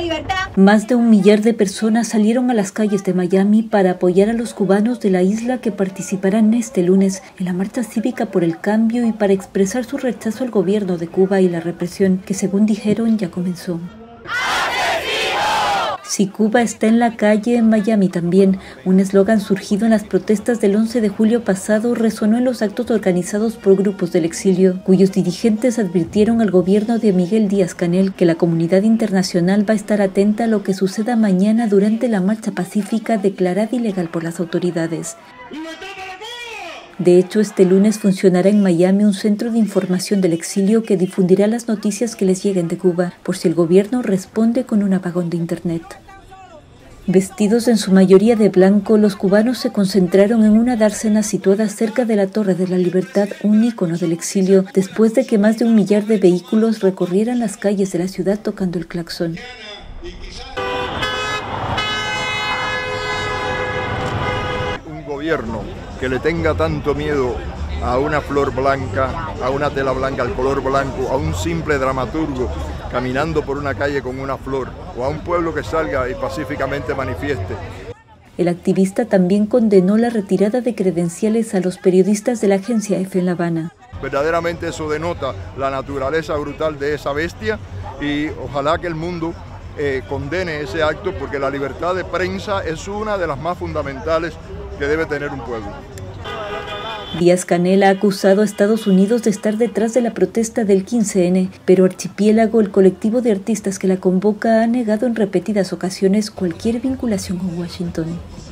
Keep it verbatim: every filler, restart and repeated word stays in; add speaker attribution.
Speaker 1: libertad.
Speaker 2: Más de un millar de personas salieron a las calles de Miami para apoyar a los cubanos de la isla que participarán este lunes en la marcha cívica por el cambio y para expresar su rechazo al gobierno de Cuba y la represión que, según dijeron, ya comenzó. Si Cuba está en la calle, en Miami también. Un eslogan surgido en las protestas del once de julio pasado resonó en los actos organizados por grupos del exilio, cuyos dirigentes advirtieron al gobierno de Miguel Díaz-Canel que la comunidad internacional va a estar atenta a lo que suceda mañana durante la marcha pacífica declarada ilegal por las autoridades. De hecho, este lunes funcionará en Miami un centro de información del exilio que difundirá las noticias que les lleguen de Cuba, por si el gobierno responde con un apagón de internet. Vestidos en su mayoría de blanco, los cubanos se concentraron en una dársena situada cerca de la Torre de la Libertad, un ícono del exilio, después de que más de un millar de vehículos recorrieran las calles de la ciudad tocando el claxon.
Speaker 3: Un gobierno que le tenga tanto miedo a una flor blanca, a una tela blanca, al color blanco, a un simple dramaturgo caminando por una calle con una flor, o a un pueblo que salga y pacíficamente manifieste.
Speaker 2: El activista también condenó la retirada de credenciales a los periodistas de la agencia F en La Habana.
Speaker 3: Verdaderamente eso denota la naturaleza brutal de esa bestia y ojalá que el mundo eh, condene ese acto, porque la libertad de prensa es una de las más fundamentales que debe tener un pueblo.
Speaker 2: Díaz-Canel ha acusado a Estados Unidos de estar detrás de la protesta del quince ene, pero Archipiélago, el colectivo de artistas que la convoca, ha negado en repetidas ocasiones cualquier vinculación con Washington.